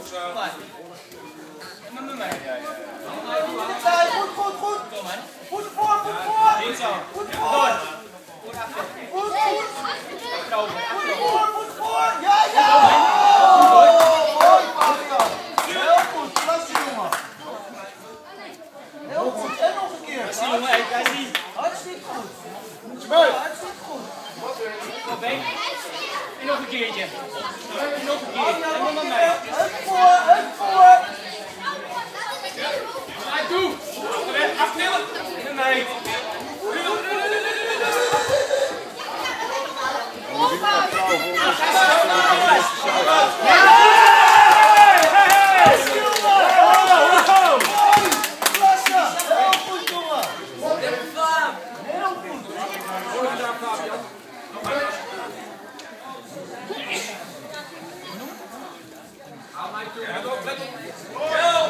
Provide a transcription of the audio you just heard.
Vai. Mamma Goed, goed, goed. Goed voor, goed voor. Niet zo. Goed voor. Goed achter. Goed, goed. Achterover. Goed voor. Ja, ja. Mooi, Fabian. Heel goed. Klasse, jongen. Heel goed. En nog een keer. Daar is die jongen, daar is die. Hartstikke goed. Hartstikke goed. Op één. En nog een keertje. En nog een keer. En dan naar mij. Het voor. Ga toe. Afknillen. En naar mij. Go!